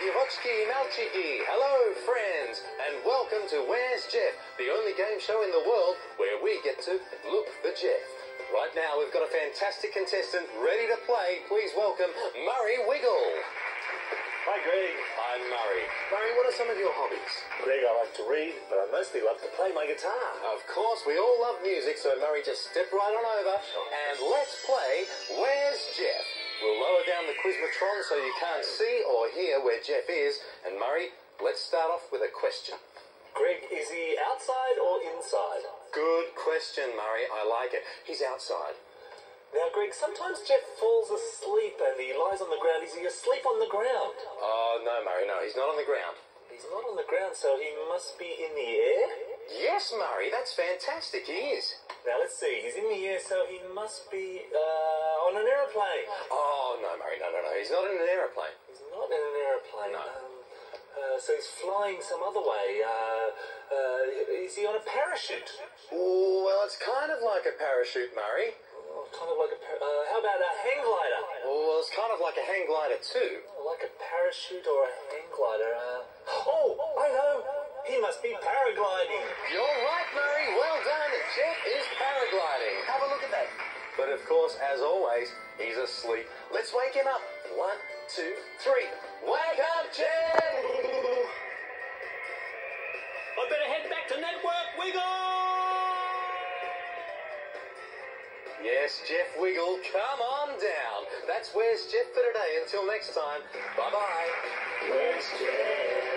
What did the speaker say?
Divochki Malchiki. Hello, friends, and welcome to Where's Jeff, the only game show in the world where we get to look for Jeff. Right now, we've got a fantastic contestant ready to play. Please welcome Murray Wiggle. Hi, Greg. I'm Murray. Murray, what are some of your hobbies? Greg, I like to read, but I mostly love to play my guitar. Of course, we all love music, so Murray, just step right on over and let's play Where's Jeff? We'll lower down the Quizmatron so you can't see or hear where Jeff is. And Murray, let's start off with a question. Greg, is he outside or inside? Good question, Murray. I like it. He's outside. Now, Greg, sometimes Jeff falls asleep and he lies on the ground. Is he asleep on the ground? Oh, no, Murray, no. He's not on the ground. He's not on the ground, so he must be in the air? Yes, Murray, that's fantastic. He is. Now, let's see. He's in the air, so he must be on an aeroplane. Oh, no, Murray, no. He's not in an aeroplane. He's not in an aeroplane. No. So he's flying some other way. Is he on a parachute? Oh, well, it's kind of like a parachute, Murray. Kind of like how about a hang glider? Oh, well, it's kind of like a hang glider too. Like a parachute or a hang glider? Oh, I know. He must be paragliding. You're right, Murray. Well done. Jeff is paragliding. Have a look at that. But of course, as always, he's asleep. Let's wake him up. 1, 2, 3. Wake up, Jeff! I better head back to Network Wiggle! Yes, Jeff Wiggle, come on down. That's Where's Jeff for today. Until next time, bye-bye. Where's Jeff?